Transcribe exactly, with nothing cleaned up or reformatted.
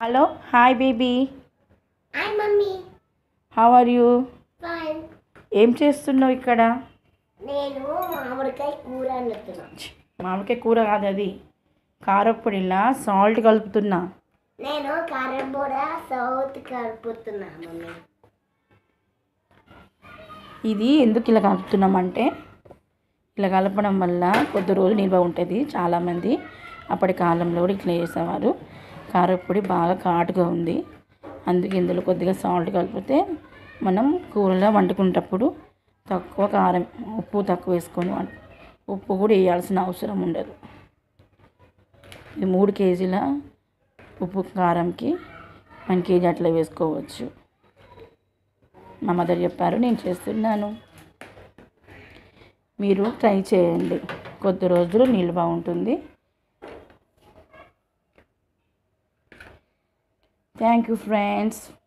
Hello hi baby. Hi mummy. How are you? Fine. ఏం చేస్తున్నావు ఇక్కడ? నేను మామిడికాయ కూర వండుతున్నా. మామిడికాయ కూర కాదు, అది కారప్పొడిలా సాల్ట్ కలుపుతున్నా. నేను కారపొడి సాల్ట్ కలుపుతున్నా మమ్మీ. ఇది ఎందుకు ఇలా కలుపుతున్నామంటే, ఇలా కలపడం వల్ల కొద్ది రోజులు నిల్వ ఉంటుంది. చాలామంది అప్పటి కాలంలో కూడా ఇట్లా చేసేవారు. కారప్పొడి బాగా ఘాటుగా ఉంది, అందుకే ఇందులో కొద్దిగా సాల్ట్ కలిపితే మనం కూరలో వండుకునేటప్పుడు తక్కువ కారం, ఉప్పు తక్కువ వేసుకొని ఉప్పు కూడా వేయాల్సిన అవసరం ఉండదు. ఇది మూడు కేజీల ఉప్పు కారంకి వన్ కేజీ అట్లా వేసుకోవచ్చు. మా మదర్ చెప్పారు, నేను చేస్తున్నాను. మీరు ట్రై చేయండి, కొద్ది రోజులు నిల్వ ఉంటుంది. Thank you friends.